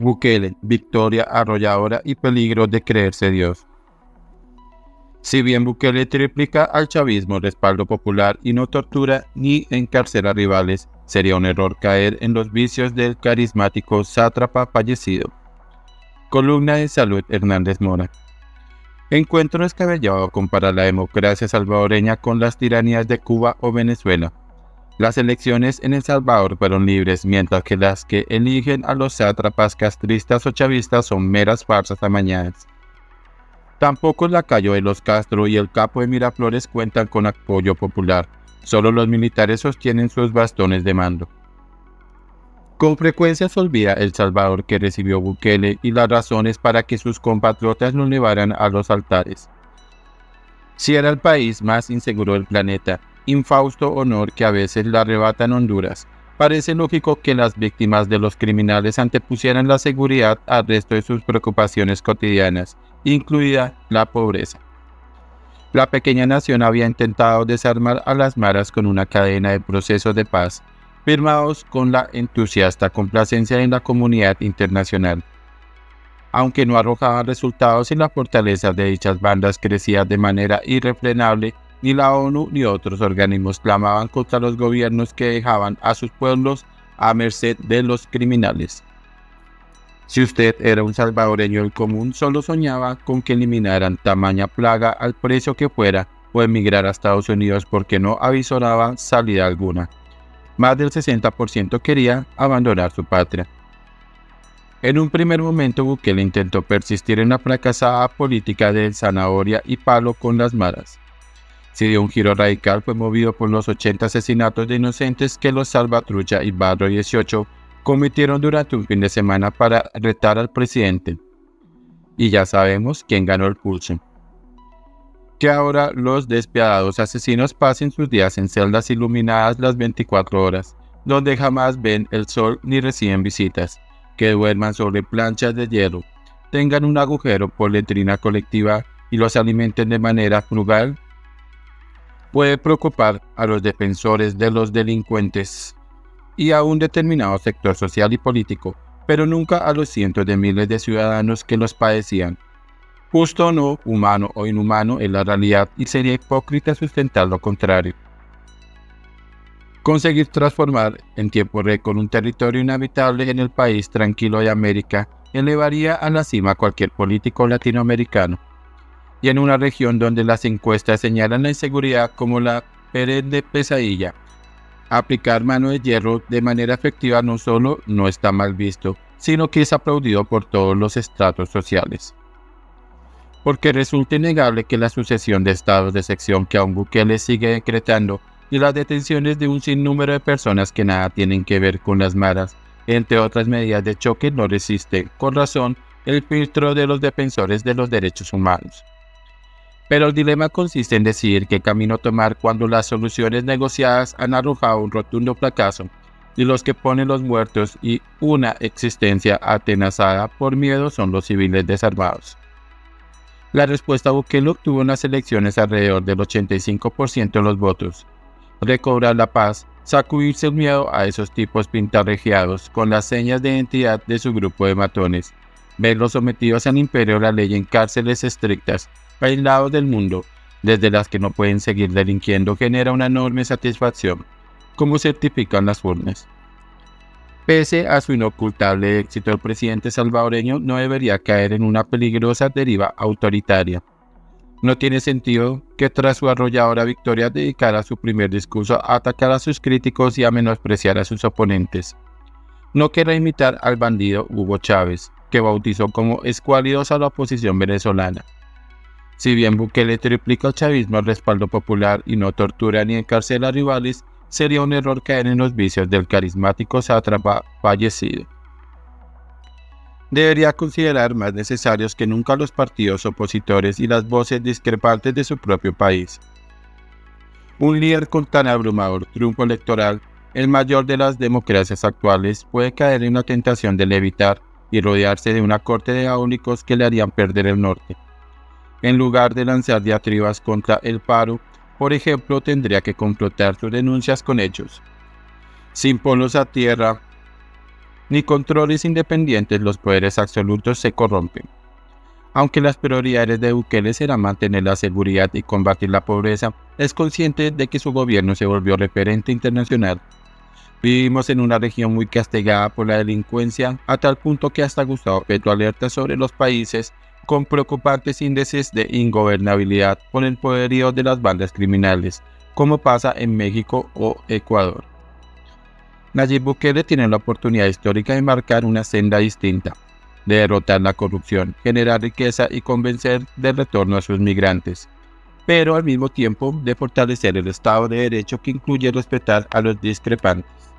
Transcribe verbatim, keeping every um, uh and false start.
Bukele, victoria arrolladora y peligro de creerse Dios. Si bien Bukele triplica al chavismo respaldo popular y no tortura ni encarcela rivales, sería un error caer en los vicios del carismático sátrapa fallecido. Columna de Salud Hernández Mora. Encuentro descabellado comparar la democracia salvadoreña con las tiranías de Cuba o Venezuela. Las elecciones en El Salvador fueron libres, mientras que las que eligen a los sátrapas castristas o chavistas son meras farsas amañadas. Tampoco el lacayo de los Castro y el capo de Miraflores cuentan con apoyo popular, solo los militares sostienen sus bastones de mando. Con frecuencia se olvida El Salvador que recibió Bukele y las razones para que sus compatriotas lo llevaran a los altares. Si era el país más inseguro del planeta, infausto honor que a veces le arrebatan Honduras, parece lógico que las víctimas de los criminales antepusieran la seguridad al resto de sus preocupaciones cotidianas, incluida la pobreza. La pequeña nación había intentado desarmar a las maras con una cadena de procesos de paz, firmados con la entusiasta complacencia de la comunidad internacional. Aunque no arrojaban resultados y la fortaleza de dichas bandas crecía de manera irrefrenable, ni la ONU ni otros organismos clamaban contra los gobiernos que dejaban a sus pueblos a merced de los criminales. Si usted era un salvadoreño del común, solo soñaba con que eliminaran tamaña plaga al precio que fuera o emigrar a Estados Unidos porque no avisoraba salida alguna. Más del sesenta por ciento quería abandonar su patria. En un primer momento Bukele intentó persistir en la fracasada política de zanahoria y palo con las maras. Si dio un giro radical fue movido por los ochenta asesinatos de inocentes que los Salvatrucha y Barrio dieciocho cometieron durante un fin de semana para retar al presidente. Y ya sabemos quién ganó el pulso. Que ahora los despiadados asesinos pasen sus días en celdas iluminadas las veinticuatro horas, donde jamás ven el sol ni reciben visitas, que duerman sobre planchas de hielo, tengan un agujero por letrina colectiva y los alimenten de manera frugal, puede preocupar a los defensores de los delincuentes y a un determinado sector social y político, pero nunca a los cientos de miles de ciudadanos que los padecían. Justo o no, humano o inhumano es la realidad y sería hipócrita sustentar lo contrario. Conseguir transformar en tiempo récord un territorio inhabitable en el país tranquilo de América elevaría a la cima a cualquier político latinoamericano. Y en una región donde las encuestas señalan la inseguridad como la perenne pesadilla, aplicar mano de hierro de manera efectiva no solo no está mal visto, sino que es aplaudido por todos los estratos sociales. Porque resulta innegable que la sucesión de estados de sección que aún Bukele sigue decretando y las detenciones de un sinnúmero de personas que nada tienen que ver con las maras, entre otras medidas de choque, no resisten, con razón, el filtro de los defensores de los derechos humanos. Pero el dilema consiste en decidir qué camino tomar cuando las soluciones negociadas han arrojado un rotundo fracaso y los que ponen los muertos y una existencia atenazada por miedo son los civiles desarmados. La respuesta a Bukele obtuvo en las elecciones alrededor del ochenta y cinco por ciento de los votos. Recobrar la paz, sacudirse el miedo a esos tipos pintarrejeados con las señas de identidad de su grupo de matones, verlos sometidos al imperio de la ley en cárceles estrictas, aislados del mundo, desde las que no pueden seguir delinquiendo, genera una enorme satisfacción, como certifican las urnas. Pese a su inocultable éxito, el presidente salvadoreño no debería caer en una peligrosa deriva autoritaria. No tiene sentido que tras su arrolladora victoria dedicara su primer discurso a atacar a sus críticos y a menospreciar a sus oponentes. No quiera imitar al bandido Hugo Chávez, que bautizó como escuálidos a la oposición venezolana. Si bien Bukele triplica al chavismo el respaldo popular y no tortura ni encarcela a rivales, sería un error caer en los vicios del carismático sátrapa fallecido. Debería considerar más necesarios que nunca los partidos opositores y las voces discrepantes de su propio país. Un líder con tan abrumador triunfo electoral, el mayor de las democracias actuales, puede caer en la tentación de levitar y rodearse de una corte de áulicos que le harían perder el norte. En lugar de lanzar diatribas contra el paro, por ejemplo, tendría que confrontar sus denuncias con hechos. Sin polos a tierra, ni controles independientes, los poderes absolutos se corrompen. Aunque las prioridades de Bukele serán mantener la seguridad y combatir la pobreza, es consciente de que su gobierno se volvió referente internacional. Vivimos en una región muy castigada por la delincuencia, a tal punto que hasta Gustavo Petro alerta sobre los países con preocupantes índices de ingobernabilidad por el poderío de las bandas criminales, como pasa en México o Ecuador. Nayib Bukele tiene la oportunidad histórica de marcar una senda distinta, de derrotar la corrupción, generar riqueza y convencer del retorno a sus migrantes, pero al mismo tiempo de fortalecer el Estado de Derecho, que incluye respetar a los discrepantes.